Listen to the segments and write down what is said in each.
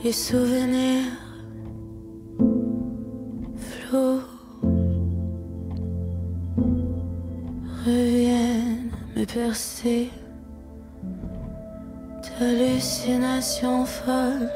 Les souvenirs flous reviennent me percer d'hallucinations folles.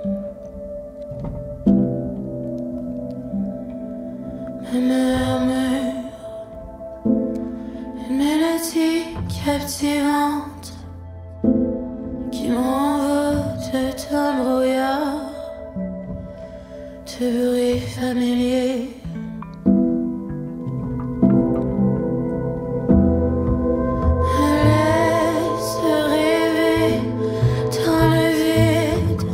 Me murmure une mélodie captivante qui m'envoûte d'un brouillard de bruits familiers. Me laisse rêver dans le vide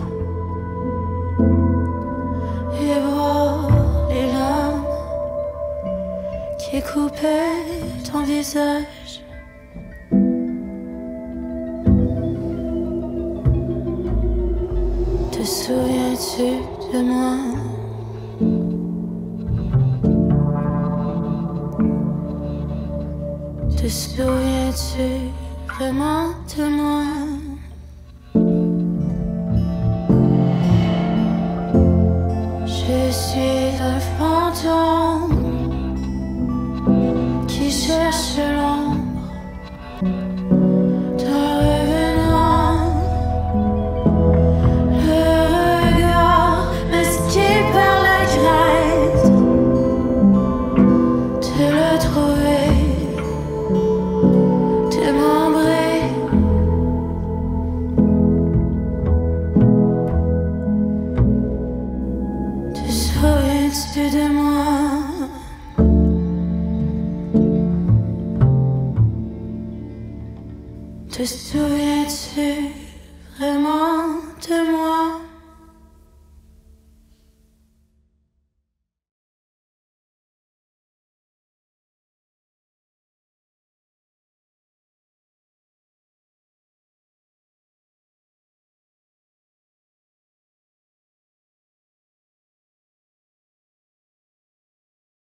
et boire les larmes qui coupaient ton visage. Te souviens-tu de moi? Te souviens-tu vraiment de moi? Je suis un fantôme qui cherche l'ombre d'un revenant. Le regard masqué par la crainte de le trouver démembré. Te souviens-tu de moi? Te souviens-tu vraiment de moi?